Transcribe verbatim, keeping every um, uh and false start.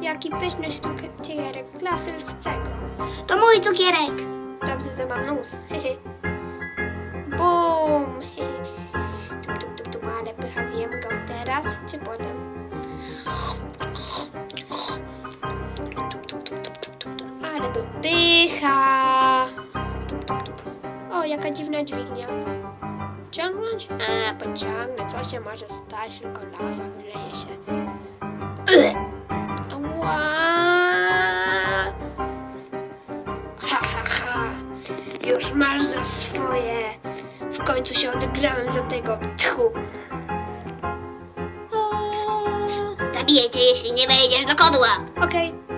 Jaki pyszny cukierek. Klasyl, chcę go. To mój cukierek. Dobrze, że mam nóż. Bum. Tup, tup, tup, tup, ale pycha, zjem go teraz, czy potem? Tup, tup, tup, tup, tup, tup, tup. Ale był pycha. Tup, tup, tup. O, jaka dziwna dźwignia. Ciągnąć? A, pociągnę. Co się może stać? Tylko lawa wyleje się. Ała! Ha, ha, ha. Już masz za swoje. W końcu się odegrałem za tego. Tchu. Zabiję cię, jeśli nie wejdziesz do kodła. Okej. Okay.